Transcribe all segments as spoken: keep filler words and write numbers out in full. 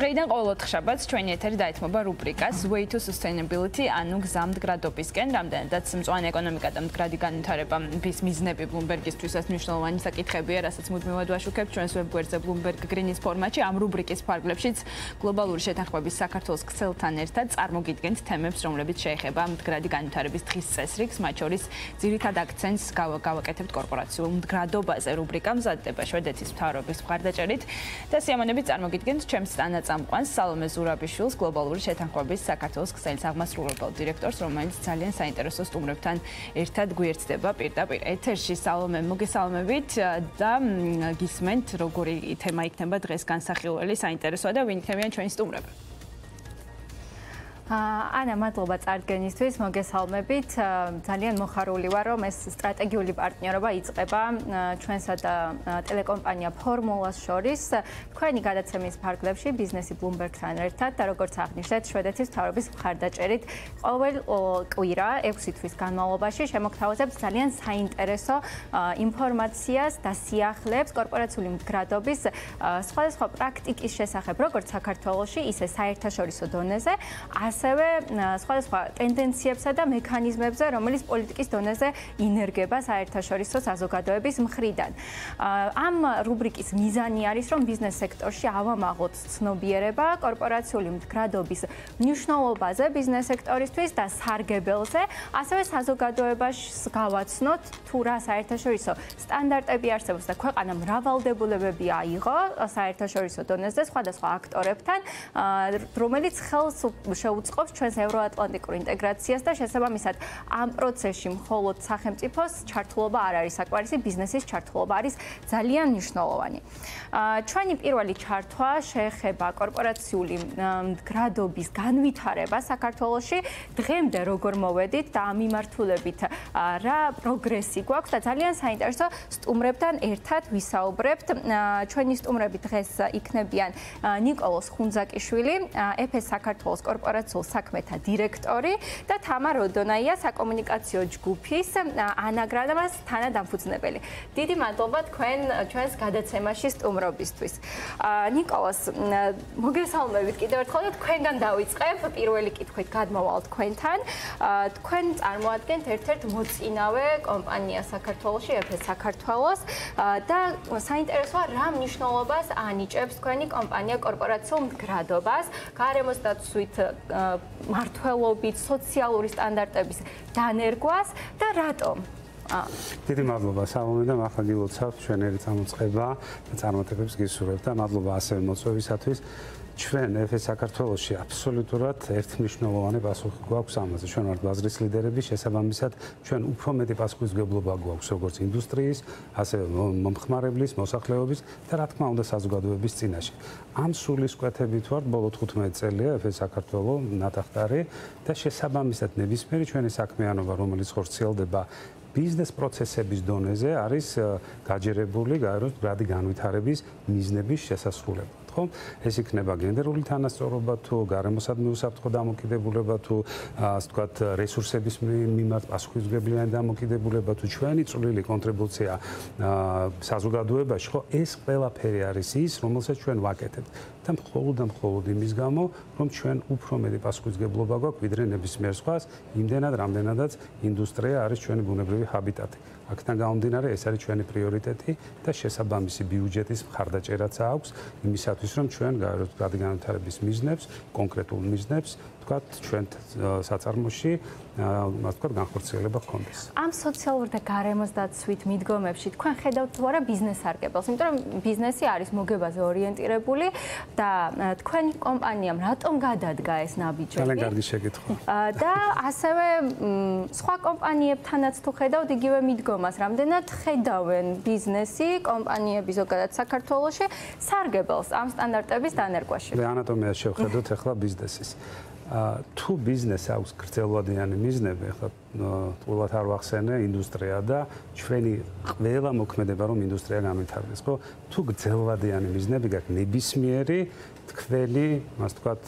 დღეიდან ყოველ ოთხშაბათს ჩვენი ეთერი დაეთმობა რუბრიკას Way to Sustainability, ანუ გზა მდგრადობისკენ, რამდენადაც მწვანე ეკონომიკა და მდგრადი განვითარების მიზნები Bloomberg-ისთვისაც მნიშვნელოვანი საკითხებია, რასაც მუდმივად ვაშუქებთ ჩვენს ვებგვერდზე Bloomberg Green-ის ფორმატში. Ამ რუბრიკის ფარგლებშიც გლობალური შეთანხმების საქართველოს ქსელთან ერთად წარმოგიდგენთ თემებს, რომლებიც შეეხება მდგრადი განვითარების დღის წესრიგს, მათ შორის ძირითად აქცენტს გავაკეთებთ კორპორაციულ მდგრადობაზე. რუბრიკა მზადდება შვედეთის მთავრობის მხარდაჭერით და სიამოვნებით წარმოგიდგენთ ჩემს წამყვანს სალომე ზურაბიშვილს, გლობალური შეთანხმების საქართველოს ქსელის აღმასრულებელ დირექტორს, რომელიც ძალიან საინტერესო სტუმრებთან ერთად გვიერთდება პირდაპირ ეთერში. სალომე, მოგესალმებით და გისმენთ, როგორი თემა იქნება დღეს განსახილველი, საინტერესოა და ვინ იქნებიან ჩვენი სტუმრები. ანა, მადლობა წარდგენისთვის, მოგესალმებით. ძალიან მოხარული ვარ, რომ ეს სტრატეგიული პარტნიორობა იწყება ჩვენსა და ტელეკომპანია ფორმულას შორის. თქვენი გადაცემის ფარგლებში ბიზნესი Bloomberg-თან ერთად და როგორც აღნიშნეთ, შვედეთის მთავრობის მხარდაჭერით ყოველ კვირა ექვსი თვის განმავლობაში შემოგთავაზებთ ძალიან საინტერესო ინფორმაციას და სიახლეებს კორპორაციული მდგრადობის სხვადასხვა პრაქტიკის შესახებ, როგორც საქართველოში, ისე საერთაშორისო დონეზე. ასევე სხვადასხვა ტენდენციებსა და მექანიზმებზე, რომელიც პოლიტიკის დონეზე ინერგება საერთაშორისო საზოგადოების მხრიდან. ამ რუბრიკის მიზანი არის, რომ ბიზნეს სექტორში ავამაღლოთ ცნობიერება კორპორაციული მდგრადობის მნიშვნელობაზე ბიზნეს სექტორისთვის და სარგებელზე, ასევე საზოგადოებაში გავაცნოთ თუ რა საერთაშორისო სტანდარტები არსებობს და ქვეყანა მრავალდებულებები აიღო საერთაშორისო დონეზე სხვადასხვა აქტორებთან, რომელიც ხელს შეუწყობს ჩვენს ევროატლანტიკურ ინტეგრაციას და შესაბამისად ამ პროცესში მხოლოდ სახელმწიფოს ჩართულობა არ არის საკმარისი, ბიზნესის ჩართულობა არის ძალიან მნიშვნელოვანი. ჩვენი პირველი ჩართვა შეეხება კორპორაციული მდგრადობის განვითარებას საქართველოში. დღემდე როგორ მოვედით და ამ მიმართულებით რა პროგრესი გვაქვს და ძალიან საინტერესო სტუმრებთან ერთად ვისაუბრებთ. ჩვენი სტუმრები დღეს იქნებიან ნიკოლოზ ხუნძაკიშვილი, ეფ-ეს საქართველოს კორპორაციულ საქმეთა დირექტორი და თამა როდონაია, საკომუნიკაციო ჯგუფის ანაგრამას თანადამფუძნებელი. დიდი მადლობა თქვენ ჩვენს გადაცემაში სტუმრობისთვის. ნიკოლოზ, მოგესალმებით კიდევ ერთხელ და თქვენგან დავიწყებ. პირველი კითხვით გადმოვალ თქვენთან. თქვენ წარმოადგენთ ერთ-ერთ მოწინავე კომპანიას საქართველოში, ეფ-ეს საქართველოს და საინტერესოა რა მნიშვნელობას ანიჭებს თქვენი კომპანია კორპორაციულ მდგრადობას, გარემოსდაცვით მართლობით, სოციალური სტანდარტების დანერგვას და რატომ? დიდი მადლობა სალომე და მართლა გილოცავთ ჩვენერი წამოწყება და წარმატებებს გისურვებთ და მადლობა ასევე მოწვევისათვის. ჩვენ ეფ-ეს საქართველოში აბსოლუტურად ერთმნიშვნელოვანი პასუხი გვაქვს ამაზე. ჩვენ ვართ ბაზრის ლიდერები, შესაბამისად ჩვენ უფრო მეტი პასუხისმგებლობა გვაქვს როგორც ინდუსტრიის, ასევე მომხმარებლის, მოსახლეობის და რა თქმა უნდა საზოგადოების წინაშე. ამ სულისკვეთებით ვართ ბოლო თხუთმეტი წელია ეფ-ეს საქართველო ნატახტარი და შესაბამისად ნებისმიერი ჩვენი საქმიანობა, რომელიც ხორციელდება ბიზნეს პროცესების დონეზე, არის გაჯერებული მდგრადი განვითარების მიზნების შესასრულებლად. ეს იქნება გენდერული თანასწორობა თუ გარემოსადმი უსაფრთხო დამოკიდებულება თუ ასე ვთქვათ რესურსების მიმართ პასუხისმგებლიანი დამოკიდებულება თუ ჩვენი წვლილი კონტრიბუცია საზოგადოებაში, ხო, ეს ყველაფერი არის ის, რომელსაც ჩვენ ვაკეთებთ და მხოლოდ და მხოლოდ იმის გამო, რომ ჩვენ უფრო მეტი პასუხისმგებლობა გვაქვს ვიდრე ნებისმიერ სხვას, იმდენად რამდენადაც ინდუსტრია არის ჩვენი ბუნებრივი ჰაბიტატი. აქედან გამომდინარე, ეს არის ჩვენი პრიორიტეტი და შესაბამისი ბიუჯეტის მხარდაჭერაც აქვს იმისათვის, რომ ჩვენ მდგრადი განვითარების მიზნებს, კონკრეტულ მიზნებს, თქვათ, ჩვენ საწარმოში, ასე ვთქვათ, განხორციელება ჰქონდეს. ამ სოციალურ და გარემოსდაცვით მიდგომებში თქვენ ხედავთ თუ არა ბიზნეს სარგებელს, იმიტომ რომ ბიზნესი არის მოგებაზე ორიენტირებული და თქვენი კომპანიამ რატომ გადადგა ეს ნაბიჯები? ძალიან კარგი შეკითხვა. და ასევე სხვა კომპანიებთანაც თუ ხედავთ იგივე მიდგომას, რამდენად ხედავენ ბიზნესი, კომპანიები ზოგადად საქართველოში სარგებელს ამ სტანდარტების დანერგვაში? ანატომიას შევხედოთ ახლა ბიზნესის. თუ ბიზნესს აქვს გრძელვადიანი მიზნები, ახლა თულად არ ვახსენე ინდუსტრია და ჩვენი ყველა მოქმედება რომ ინდუსტრია განვითარდეს, ხო? თუ გრძელვადიანი მიზნები გაქვს, ნებისმიერი თქვენი, ასე ვთქვათ,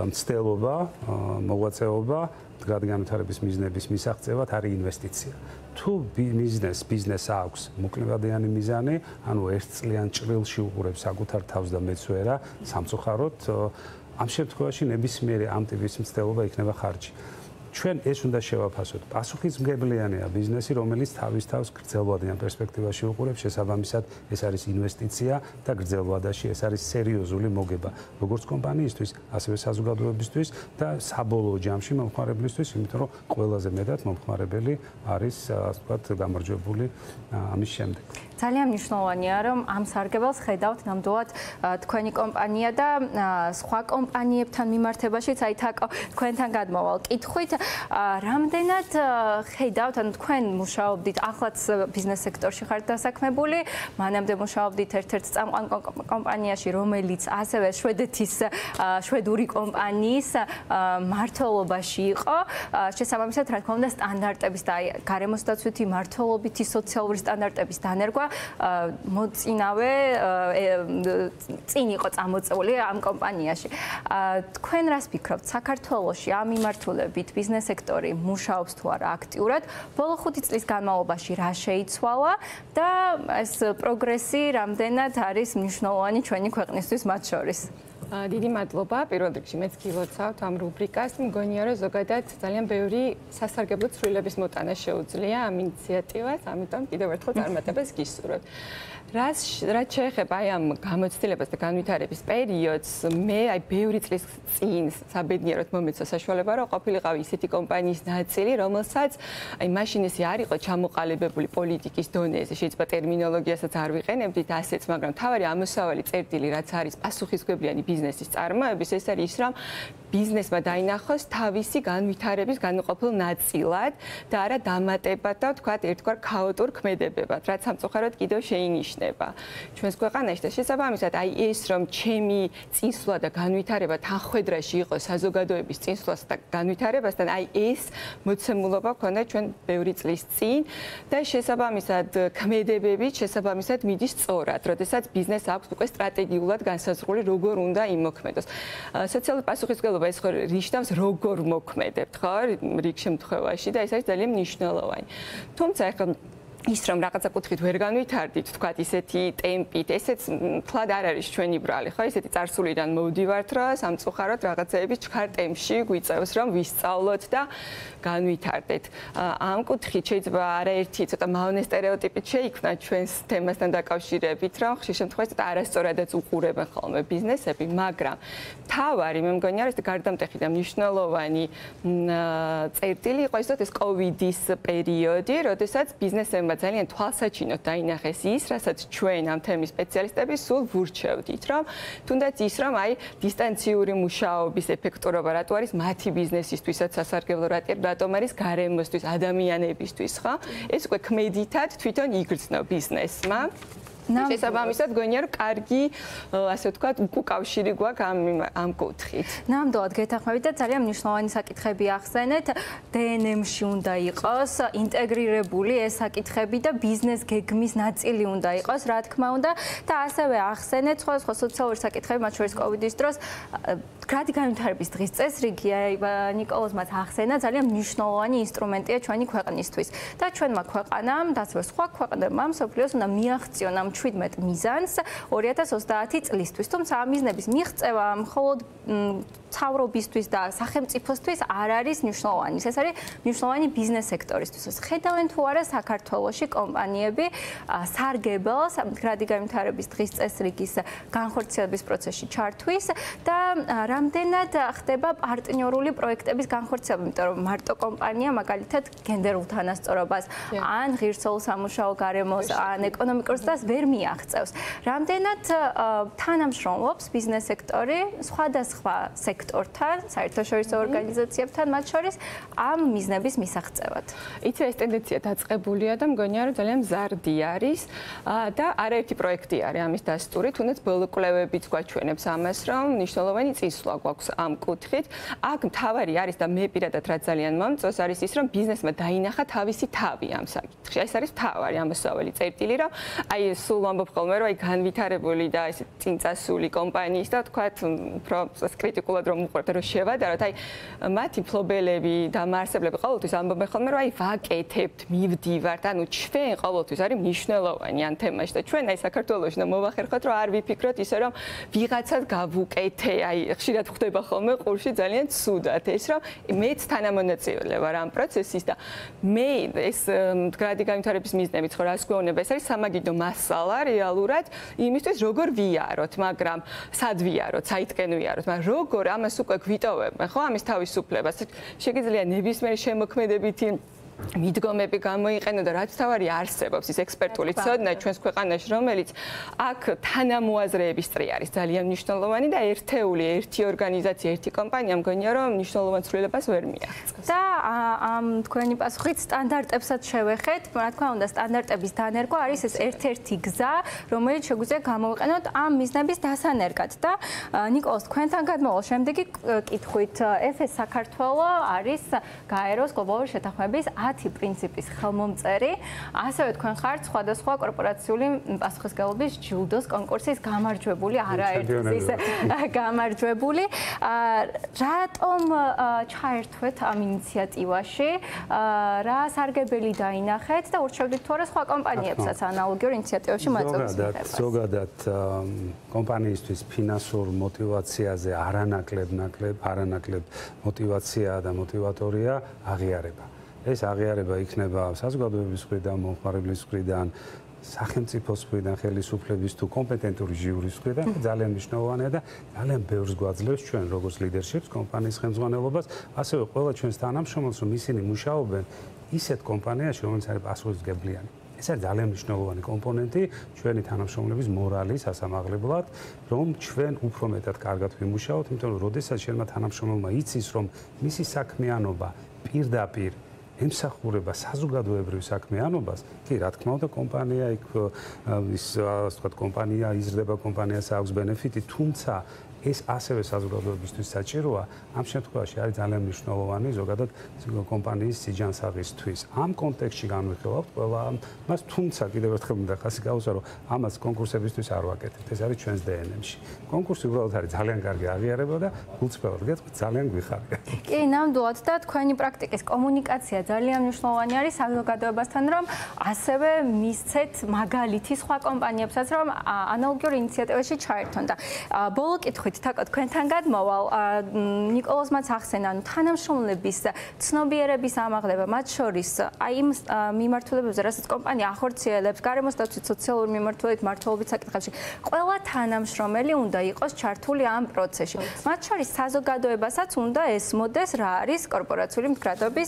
მცდელობა, მოღვაწეობა მდგრადი განვითარების მიზნების მისაღწევად არის ინვესტიცია. თუ ბიზნეს ბიზნეს აქვს მოკლევადიანი მიზანი, ანუ ერთ წლიან ჭრილში უყურებს საკუთარ თავს და მეც ვერა, სამწუხაროდ ამ შემთხვევაში ნებისმიერი ამ ტიპის მცდელობა იქნება ხარჯი. ჩვენ ეს უნდა შევაფასოთ. პასუხისმგებლიანია ბიზნესი, რომელიც თავის თავს გრძელვადიან პერსპექტივაში უყურებს, შესაბამისად ეს არის ინვესტიცია და გრძელვადაში ეს არის სერიოზული მოგება, როგორც კომპანიისთვის, ასევე საზოგადოებისთვის და საბოლოო ჯამში მომხმარებლისთვის, იმიტომ რომ ყველაზე მეტად მომხმარებელი არის, ასე ვთქვათ, გამარჯვებული ამის შემდეგ. ძალიან მნიშვნელოვანია, რომ ამ სარგებელს ხედავთ ნამდვილად თქვენი კომპანია და სხვა კომპანიებთან მიმართებაშიც აი თქვენთან გადმოვალ კითხვით, რამდენად ხედავთ, ანუ თქვენ მუშაობდით, ახლაც ბიზნეს სექტორში ხართ დასაქმებული, მანამდე მუშაობდით ერთ-ერთ წამყვან კომპანიაში, რომელიც ასევე შვედეთის შვედური კომპანიის მმართველობაში იყო, შესაბამისად, რა თქმა უნდა, სტანდარტების და გარემოსდაცვითი მმართველობითი სოციალური სტანდარტების დანერგვა მოწინავე წინ იყო წამოწეული ამ კომპანიაში. თქვენ რას ფიქრობთ, საქართველოში ამ მიმართულებით ბიზნეს სექტორი მუშაობს თუ არა აქტიურად, ბოლო ხუთი წლის განმავლობაში რა შეიცვალა და ეს პროგრესი რამდენად არის მნიშვნელოვანი ჩვენი ქვეყნისთვის მათ შორის? დიდი მადლობა. პირველ რიგში მეც გილოცავთ ამ რუბრიკას. მგონია, რომ ზოგადად ძალიან ბევრი სასარგებლო ცვლილების მოტანა შეუძლია ამ ინიციატივას, ამიტომ კიდევ ერთხელ წარმატებას გისურვებთ. რაც რაც შეეხება აი ამ გამოცდილებას და განვითარების პერიოდს, მე აი ბევრი წლის წინ საბედნიეროდ მომეცა საშუალება, რომ ყოფილიყავი ისეთი კომპანიის ნაწილი, რომელსაც აი მაშინ ესე არ იყო ჩამოყალიბებული პოლიტიკის დონეზე, შეიძლება ტერმინოლოგიასაც არ ვიყენებდით ასეც, მაგრამ თავარი ამოსავალი წერტილი, რაც არის პასუხისმგებლიანი ბიზნესის წარმოების, ეს არის ის, რომ ბიზნესმა დაინახოს თავისი განვითარების განუყოფელ ნაწილად და არა დამატებად და ვთქვათ ერთგვარ ქაოტურ ქმედებებად, რაც სამწუხაროდ კიდევ შეინიშნება ჩვენს ქვეყანაში და შესაბამისად აი ეს რომ ჩემი წინსვლა და განვითარება თანხვედრაში იყოს საზოგადოების წინსვლას და განვითარებასთან, აი ეს მოცემულობა ქონდა ჩვენ ბევრი წლის წინ და შესაბამისად ქმედებებით შესაბამისად მიდის სწორად, როდესაც ბიზნესს აქვს უკვე სტრატეგიულად განსაზღვრული როგორ უნდა იმოქმედოს. სოციალური პასუხისმგებლობა ეს ხო ნიშნავს როგორ მოქმედებთ, ხო? რიგ შემთხვევაში და ეს არის ძალიან მნიშვნელოვანი. თუმცა ახლა ის რომ რაღაცა კუთხით ვერ განვითარდით, თქვათ ისეთი ტემპით, ესეც თლად არ არის ჩვენი ბრალი, ხო? ისეთი წარსულიდან მოვდივართ, რომ სამწუხაროდ რაღაცეების ჩქარ ტემპში გვიწევს რომ ვისწავლოთ და განვითარდეთ. ამ კუთხით შეიძლება არაერთი ცოტა მავნე სტერეოტიპით შეიქმნა ჩვენს თემასთან დაკავშირებით, რომ ხშირ შემთხვევაში არასწორადაც უყურებენ ხოლმე ბიზნესები, მაგრამ თავარი მე მგონია, რომ გარდამტეხი და მნიშვნელოვანი წერტილი იყო ისეთ ეს კოვიდის პერიოდი, როდესაც ბიზნესებმა ძალიან თვალსაჩინოდ დაინახეს ის, რასაც ჩვენ ამ თემის სპეციალისტები სულ ვურჩევდით, რომ თუნდაც ის, რომ აი დისტანციური მუშაობის ეფექტურობა რატო არის მათი ბიზნესისთვისაც სასარგებლო, რატომ არის გარემოსთვის, ადამიანებისთვის, ხო? ეს უკვე ქმედითად თვითონ იგრძნო ბიზნესმა. შესაბამისად გონია რომ კარგი ასე ვთქვათ უკავშირი გვაქვს ამ ამ კუთხით. ნამდვილად გეთანხმებით და ძალიან მნიშვნელოვანი საკითხები ახსენეთ. დე ენ ემ-ში უნდა იყოს ინტეგრირებული ეს საკითხები და ბიზნეს გეგმის ნაწილი უნდა იყოს, რა თქმა უნდა, და ასევე ახსენეთ სხვა სხვა სოციალური საკითხები, მათ შორის კოვიდის დროს გრადი განვითარების დღის წესრიგი, ნიკოლოზ მათ ახსენა, ძალიან მნიშვნელოვანი ინსტრუმენტია ჩვენი ქვეყნისთვის. და ჩვენმა ქვეყანამ და ასევე სხვა ქვეყნებმა მსოფლიოს უნდა მიაღწიონ ამ შვიდმეტ მიზანს ორი ათას ოცდაათი წლისთვის. თუმცა ამ მიზნების მიღწევა მხოლოდ მთავრობისთვის და სახელმწიფოსთვის არ არის მნიშვნელოვანი. ეს არის მნიშვნელოვანი ბიზნეს სექტორისთვის. ხედავენ თუ არა საქართველოში კომპანიები სარგებელს გრადი განვითარების დღის წესრიგის განხორციელების პროცესში ჩართვის და რამდენად ხდება პარტნიორული პროექტების განხორციელება, იმიტომ რომ მარტო კომპანია მაგალითად გენდერ უთანასწორობას ან ღირსეულ სამუშაო გარემოს ან ეკონომიკურ ზრდას ვერ მიაღწევს. რამდენად თანამშრომლობს ბიზნეს სექტორი სხვადასხვა სექტორთან, საერთაშორისო ორგანიზაციებთან, მათ შორის ამ მიზნების მისაღწევად. იცი ეს ტენდენცია დაწყებულია და მგონია რომ ძალიან მზარდი არის და არაერთი პროექტი არის ამის დასტური, თუნდაც ბოლო კვლევებიც გვაჩვენებს ამას, რომ მნიშვნელოვანი წინსვლა გვაქვს ამ კუთხით. აქ მთავარი არის და მე პირადად რაც ძალიან მომწონს არის ის, რომ ბიზნესმა დაინახა თავისი თავი ამ საკითხში. ეს არის მთავარი ამოსავალი წერტილი, რომ აი სულ ვამბობ ხოლმე, რომ აი განვითარებული და ესე წინწასული კომპანიის და თქვათ უფრო კრიტიკულად რომ უყვებთ რომ შევადაროთ, აი მათი მფლობელები და მარსებლები ყოველთვის ამბობენ ხოლმე რომ აი ვაკეთებთ, მივდივართ, ანუ ჩვენ ყოველთვის არის მნიშვნელოვანი ამ თემაში და ჩვენ აი საქართველოში და მოვახერხოთ რომ არ ვიფიქროთ ისე რომ ვიღაცად გავუკეთე, აი ხშირად ხდება ხოლმე ყურში ძალიან ცუდად ეს რომ მეც თანამონაწილე ვარ ამ პროცესის და მე ეს მდგრადი განვითარების მიზნებით ხო რას გვეუბნება ეს არის სამაგიდო მასალა რეალურად იმისთვის როგორ ვიაროთ, მაგრამ სად ვიაროთ, საითკენ ვიაროთ, მაგრამ როგორ ამას უკვე გვიტოვებენ, ხო, ამის თავისუფლებას. შეგიძლია ნებისმიერი შემოქმედებითი მიდგომები გამოიყენო და რაც თავარი არსებობს ის ექსპერტული ცოდნა ჩვენს ქვეყანაში, რომელიც აქ თანამოაზრეების წრი არის ძალიან მნიშვნელოვანი და ერთეული, ერთი ორგანიზაცია, ერთი კომპანია მგონია რომ მნიშვნელოვან ცვლილებას ვერ მიაღწევს. და ამ თქვენი პასუხით სტანდარტებსაც შევეხეთ, რა თქმა უნდა, სტანდარტების დანერგვა არის ეს ერთ-ერთი გზა, რომელიც შეგვიძლია გამოვიყენოთ ამ მიზნების დასანერგად და ნიკოლოზ, თქვენთან გადმოვალ შემდეგი კითხვით, ეფ ეს საქართველო არის გაეროს გლობალური შეთანხმების ათი პრინციპის ხელმომწერი, ასევე თქვენ ხართ სხვადასხვა კორპორაციული პასუხისმგებლობის ჯილდოს კონკურსის გამარჯვებული, არაერთის გამარჯვებული. რატომ ჩაერთვეთ ამ ინიციატივაში? რა სარგებელი დაინახეთ და ურჩევდით თუ არა სხვა კომპანიებსაც ანალოგიურ ინიციატივებში მოეწოდეს მიღებას? ზოგადად კომპანიისთვის ფინანსურ მოტივაციაზე არანაკლებ ნაკლებ, არანაკლებ მოტივაცია და მოტივატორია აღიარება. ეს აღიარება იქნება საზოგადოების მხრიდან, მომხმარებლის მხრიდან, სახელმწიფოს მხრიდან, ხელისუფლების თუ კომპეტენტური ჟიურის მხრიდან ძალიან მნიშვნელოვანია და ძალიან ბევრს გვაძლევს ჩვენ როგორც ლიდერშიპს, კომპანიის ხელმძღვანელობას, ასევე ყველა ჩვენს თანამშრომელს, რომ ისინი მუშაობენ ისეთ კომპანიაში, რომელიც არის პასუხისმგებლიანი. ეს არის ძალიან მნიშვნელოვანი კომპონენტი ჩვენი თანამშრომლების მორალის ასამაღლებლად, რომ ჩვენ უფრო მეტად კარგად ვიმუშაოთ, იმიტომ რომ როდესაც ჩვენმა თანამშრომელმა იცის, რომ მისი საქმიანობა პირდაპირ ემსახურება საზოგადოებრივ საქმიანობას, კი, რა თქმა უნდა, კომპანია იქ ის ასე ვთქვათ, კომპანია იზრდება, კომპანიას აქვს ბენეფიტი, თუმცა ეს ასევე საზოგადოებისთვის საჭიროა, ამ შემთხვევაში არის ძალიან მნიშვნელოვანი ზოგადად კომპანიის სიჯანსაღისთვის. ამ კონტექსტში განვიხილავთ ყველა ამას, თუმცა კიდევ ერთხელ მინდა ხაზი გავუსვა, რომ ამას კონკურსებისთვის არ ვაკეთებთ. ეს არის ჩვენს დე ენ ემ-ში. კონკურსი უბრალოდ არის ძალიან კარგი აღიარება და გულწრფელად გეტყვით, ძალიან გვიხარია. კი, ნამდვილად და თქვენი პრაქტიკის კომუნიკაცია ძალიან მნიშვნელოვანი არის საზოგადოებასთან, რომ ასევე მისცეთ მაგალითი სხვა კომპანიებსაც, რომ ანალოგიურ ინიციატივაში ჩაერთონ და ბოლო კითხვით თაკო თქვენთან გადმოვალ ნიკოლოზმაც ახსენა, ანუ თანამშრომლების ცნობიერების ამაღლება, მათ შორის აი იმ მიმართულებებზე, რასაც კომპანია ახორციელებს, გარემოსდაცვით, სოციალური მიმართულებით, მმართველობით საკითხებში, ყველა თანამშრომელი უნდა იყოს ჩართული ამ პროცესში. მათ შორის საზოგადოებასაც უნდა ესმოდეს, რა არის კორპორაციული მდგრადობის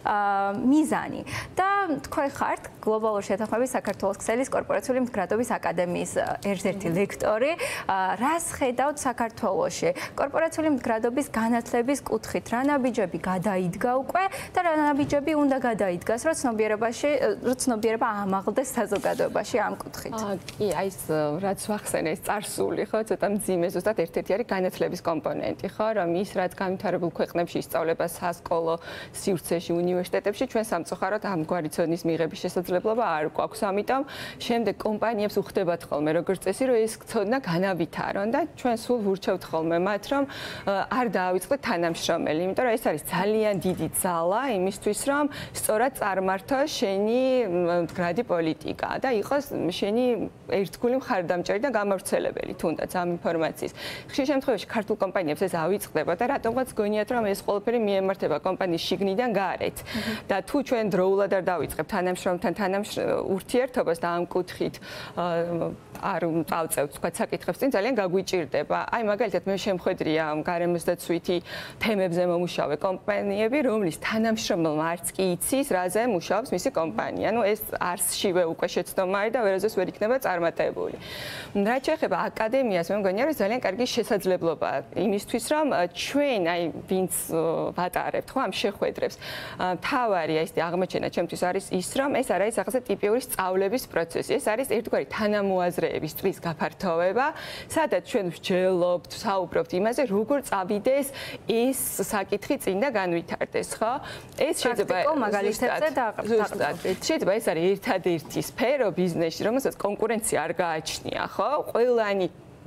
მიზანი. და თქვენ ხართ გლობალური შეთანხმების საქართველოს ქსელის კორპორაციული მდგრადობის აკადემიის ერთ-ერთი ლექტორი. რას ხედავთ საქართველოში? კორპორაციული მდგრადობის განათლების კუთხით რა ნაბიჯები გადაიდგა უკვე და რა ნაბიჯები უნდა გადაიდგას, რომ ცნობიერებაში, რომ ცნობიერება ამაღლდეს საზოგადოებაში ამ კუთხით? კი, აი ეს რაც ვახსენე, ეს წარსული, ხო, ცოტა მძიმე, ზუსტად ერთ-ერთი არის განათლების კომპონენტი, ხო, რომ ის რაც განვითარებულ ქვეყნებში ისწავლება სასკოლო სივრცეში, უნივერსიტეტებში, ჩვენ სამწუხაროდ ამგვარი ცოდნის მიღების შესაძლებლობა არ გვაქვს. ამიტომ შემდეგ კომპანიებს უხდებათ ხოლმე როგორც წესი, რომ ეს ცოდნა განავითარონ და ჩვენ სულ ვურჩევთ ხოლმე მათ, რომ არ დაავიწყდეთ თანამშრომელი, იმიტომ რომ ეს არის ძალიან დიდი ძალა იმისთვის, რომ სწორად წარმართოს შენი მდგრადი პოლიტიკა და იყოს შენი ერთგული მხარდამჭერი და გამავრცელებელი თუნდაც ამ ინფორმაციის. ხშირ შემთხვევაში ქართულ კომპანიებს ეს ავიწყდება და რატომღაც გონიათ, რომ ეს ყველაფერი მიემართება კომპანიის შიგნიდან გარეთ. და თუ ჩვენ დროულად არ დავიწყებთ თანამშრომელთან ურთიერთობას და ამ კუთხით არ წავწევთ თქვა საკითხებს წინ ძალიან გაგვიჭირდება. აი მაგალითად მე შემხედრია გარემოსდაცვითი თემებზე მომუშავე კომპანიები, რომლის თანამშრომელმა არც კი იცის, რაზე მუშაობს მისი კომპანია. ნუ ეს არსშივე უკვე შეცდომაა და ვერაზეც ვერ იქნება წარმატებული. რაც შეეხება აკადემიას, მე მგონია რომ ძალიან კარგი შესაძლებლობაა იმისთვის, რომ ჩვენ აი ვინც ვატარებთ ხო ამ შეხვედრებს, თავარი აი ეს აღმოჩენა ჩემთვის არის ის, რომ ეს არ არის რაღაცა ტიპიური სწავლების პროცესი. ეს არის ერთგვარი თანამოაზრეების წრის გაფართოვება, სადაც ჩვენ ვსჯელობთ, საუბრობთ იმაზე, როგორ წავიდეს ეს საკითხი წინ და განვითარდეს, ხო? ეს შეიძლება მაგალითებზე დაყრდნობით. შეიძლება ეს არის ერთადერთი სფერო ბიზნესში, რომელსაც კონკურენცია არ გააჩნია, ხო? ყველანი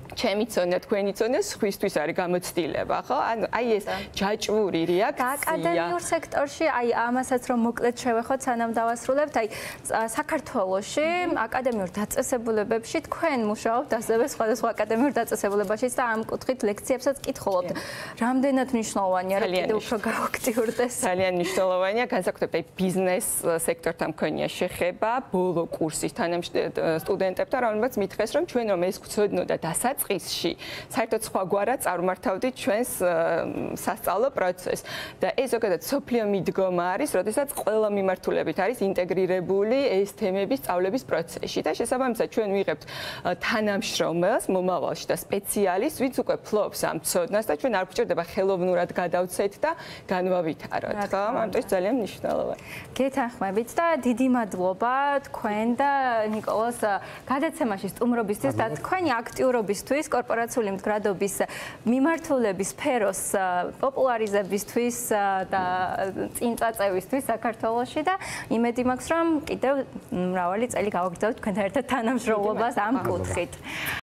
ჩემი ცოდნა, თქვენი ცოდნა სხვისთვის არის გამოცდილება, ხო? ანუ აი ეს ჯაჭვური რეაქცია. აკადემიურ სექტორში, აი ამასაც რომ მოკლედ შევეხოთ, სანამ დავასრულებთ, აი საქართველოში აკადემიურ დაწესებულებებში თქვენ მუშაობთ ასევე სხვადასხვა აკადემიურ დაწესებულებაშიც და ამ კუთხით ლექციებსაც კითხულობთ. რამდენად მნიშვნელოვანია რომ კიდევ უფრო გააქტიურდეს? ძალიან მნიშვნელოვანია, განსაკუთრებით ბიზნეს სექტორთან მქონია შეხება ბოლო კურსის სტუდენტებთან, რომელმაც მითხრეს, რომ ჩვენ რომ ეს გვცოდნოდა დასაწყისში, საერთოდ სხვაგვარად წარმართავდით ჩვენს სასწავლო პროცესს. და ეს ზოგადად სოფლიო მიდგომა არის, როდესაც ყველა მიმართულებით არის ინტეგრირებული ეს თემების სწავლების პროცესში და შესაბამისად ჩვენ ვიღებთ თანამშრომელს მომავალში და სპეციალისტს, ვინც უკვე ფლობს ამ ცოდნას და ჩვენ არ გვჭირდება ხელოვნურად გადავცეთ და განვავითაროთ, ხო? ამიტომ ძალიან მნიშვნელოვანია. გეთანხმებით და დიდი მადლობა თქვენ და ნიკოლას გადაცემაში სტუმრობისთვის და თქვენი აქტიურობისთვის, კორპორაციული მდგრადობის მიმართულების სფეროს პოპულარიზებისთვის და წინ წაწევისთვის საქართველოში და იმედი მაქვს, რომ კიდევ მრავალი წელი გავაგრძელებთ თქვენთან ერთად თანამშრომლობას ამ კუთხით.